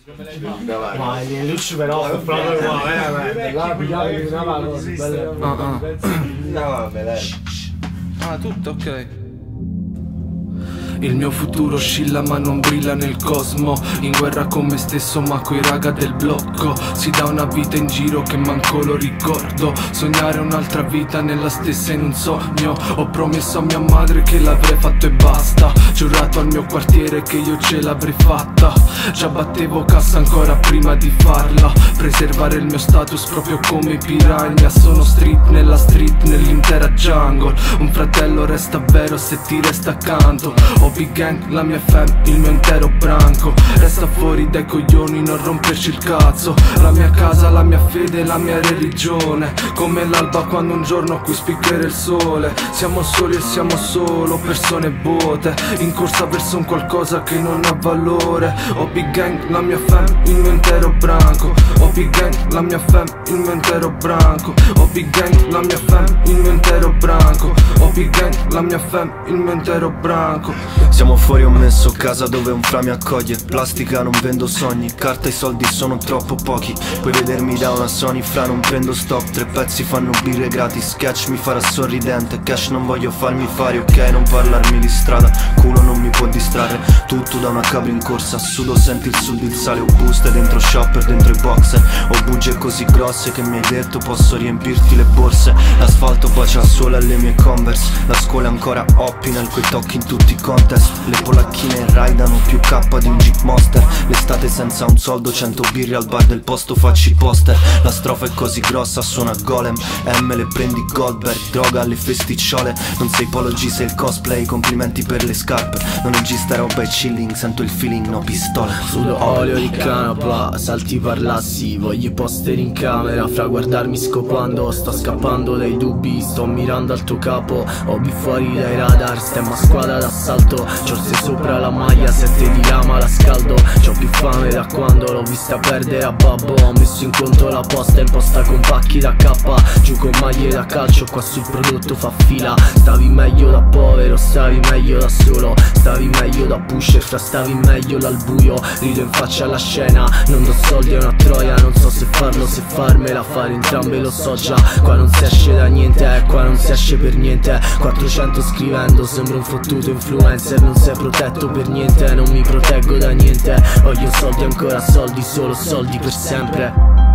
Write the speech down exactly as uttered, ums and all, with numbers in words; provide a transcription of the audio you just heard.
Ma il Lucio però è proprio qua, veramente. Là pigliare di una cosa bella. Ah, No, vabbè, dai. ah, tutto ok. Il mio futuro oscilla ma non brilla nel cosmo. In guerra con me stesso ma coi raga del blocco. Si dà una vita in giro che manco lo ricordo. Sognare un'altra vita nella stessa in un sogno. Ho promesso a mia madre che l'avrei fatto e basta. Giurato al mio quartiere che io ce l'avrei fatta. Già battevo cassa ancora prima di farla. Preservare il mio status proprio come i piranha. Sono street nella street nell'intera jungle. Un fratello resta vero se ti resta accanto. Ho big gang, la mia fam, il mio intero branco. Resta fuori dai coglioni, non romperci il cazzo. La mia casa, la mia fede, la mia religione. Come l'alba quando un giorno qui spiccherà il sole. Siamo soli e siamo solo persone vuote, in corsa verso un qualcosa che non ha valore. Ho big gang, la mia fam, il mio intero branco. Ho big gang, la mia fam, il mio intero branco. Ho big gang, la mia fam, il mio intero branco. Ho big gang, la mia fam, il mio intero branco. Siamo fuori, ho messo casa dove un fra mi accoglie. Plastica, non vendo sogni, carta e soldi sono troppo pochi. Puoi vedermi da una Sony, fra non prendo stock. Tre pezzi fanno birre gratis, sketch mi farà sorridente. Cash non voglio farmi fare, ok, non parlarmi di strada. Culo non mi può distrarre, tutto da una capra in corsa. Sudo, senti il sud, il sale, ho buste dentro shopper, dentro i boxer. Ho bugie così grosse che mi hai detto posso riempirti le borse. L'asfalto bacia solo alle mie Converse. La scuola è ancora Oppinel, coi tocchi in tutti i contest. Le polacchine raidano più K di un Jeep Monster. L'estate senza un soldo, cento birre al bar del posto, facci poster. La strofa è così grossa, suona Golem. M le prendi Goldberg, droga alle festicciole. Non sei Polo G, sei il cosplay, complimenti per le scarpe. Non è G sta roba è chilling, sento il feeling, no pistole. Sudo olio di canapa, salti parlassi. Voglio i poster in camera, fra guardarmi scopando. Sto scappando dai dubbi, sto mirando al tuo capo. Hobby fuori dai radar, stemma squadra d'assalto. Ciorse sopra la maglia, sette di lama la scaldo. C'ho più fame da quando l'ho vista perdere a babbo. Ho messo in conto la posta in posta con pacchi da K. Giù con maglie da calcio, qua sul prodotto fa fila. Stavi meglio da povero, stavi meglio da solo. Stavi meglio da pusher, fra stavi meglio dal buio. Rido in faccia alla scena, non do soldi a una troia. Non so se farlo, se farmela, fare entrambe lo so già. Qua non si esce da niente, eh, qua non si esce per niente. Quattrocento scrivendo, sembra un fottuto influencer. Non sei protetto per niente, non mi proteggo da niente. Voglio soldi, ancora soldi, solo soldi per sempre.